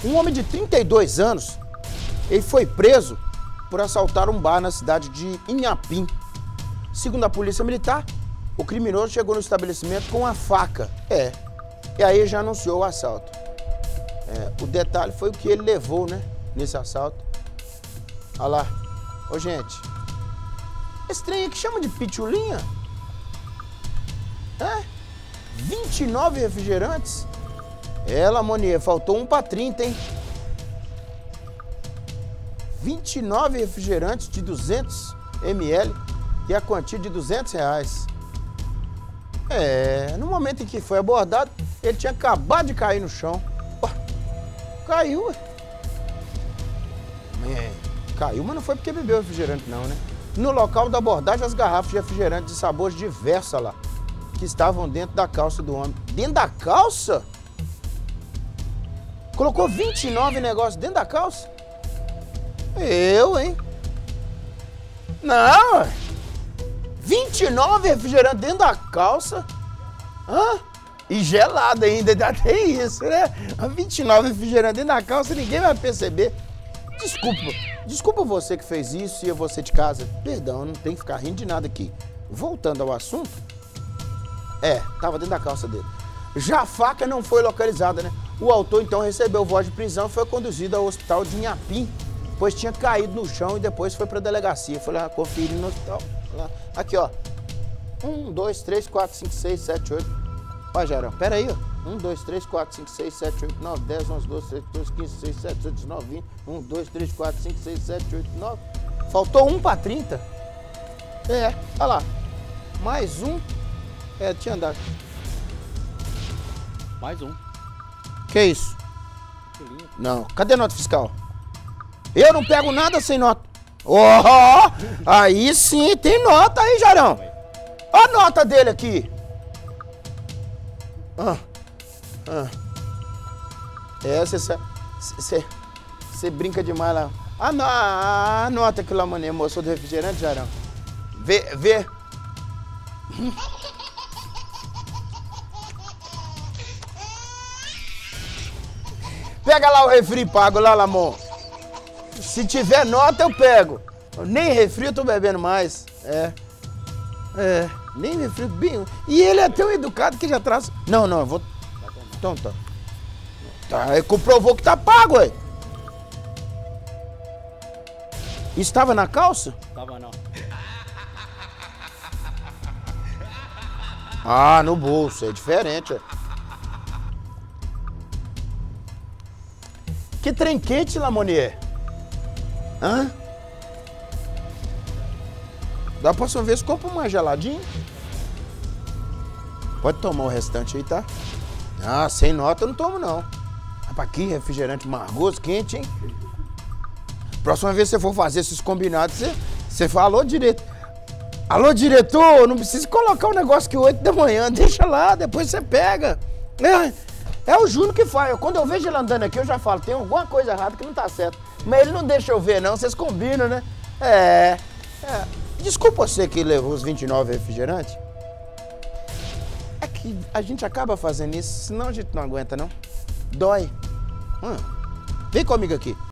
Um homem de 32 anos, ele foi preso por assaltar um bar na cidade de Inhapim. Segundo a polícia militar, o criminoso chegou no estabelecimento com uma faca. E aí já anunciou o assalto. O detalhe foi o que ele levou, né, nesse assalto. Olha lá. Ô, gente, esse trem aqui chama de pitulinha? 29 refrigerantes? Lamonier, faltou um pra 30, hein? 29 refrigerantes de 200 ml e a quantia de R$200. No momento em que foi abordado, ele tinha acabado de cair no chão. Caiu, ué. Caiu, mas não foi porque bebeu refrigerante, não, né? No local da abordagem, as garrafas de refrigerante de sabores diversos lá, que estavam dentro da calça do homem. Dentro da calça? Colocou 29 negócios dentro da calça? Eu, hein? Não, ué. 29 refrigerantes dentro da calça? E gelado ainda, ainda tem isso, né? 29 refrigerantes dentro da calça, ninguém vai perceber. Desculpa você que fez isso e você de casa. Perdão, não tem que ficar rindo de nada aqui. Voltando ao assunto, tava dentro da calça dele. Já a faca não foi localizada, né? O autor então recebeu voz de prisão e foi conduzido ao hospital de Inhapim, pois tinha caído no chão e depois foi pra delegacia. Foi lá conferir no hospital. Aqui, ó. 1, 2, 3, 4, 5, 6, 7, 8. Ó, Jarão, pera aí, ó. 1, 2, 3, 4, 5, 6, 7, 8, 9, 10, 11, 12, 13, 14, 15, 16, 17, 18, 19, 20. 1, 2, 3, 4, 5, 6, 7, 8, 9. Faltou um pra 30. Olha lá. Mais um. Tinha andado. Mais um. Que isso? Não. Cadê a nota fiscal? Eu não pego nada sem nota. Aí sim, tem nota aí, Jarão. Olha a nota dele aqui. Você brinca demais lá. A nota que lá, mané, moço do refrigerante, Jarão. Vê. Pega lá o refri pago lá, Lamon. Se tiver nota, eu pego. Nem refri eu tô bebendo mais. Nem refri. Bem. E ele é tão educado que já traz. Não, eu vou. Então tá. Ele comprovou que tá pago, ué. Estava na calça? Tava não. No bolso, é diferente, ué. Que trem quente, Lamonier? Da próxima vez, compra uma geladinha. Pode tomar o restante aí, tá? Sem nota eu não tomo, não. Rapaz, que refrigerante margoso, quente, hein? Próxima vez que você for fazer esses combinados, você fala, alô, diretor. Alô, diretor, não precisa colocar um negócio que 8 da manhã, deixa lá, depois você pega. É o Júnior que faz. Quando eu vejo ele andando aqui, eu já falo, tem alguma coisa errada que não tá certo. Mas ele não deixa eu ver, não. Vocês combinam, né? Desculpa você que levou os 29 refrigerantes. É que a gente acaba fazendo isso, senão a gente não aguenta, não. Dói. Vem comigo aqui.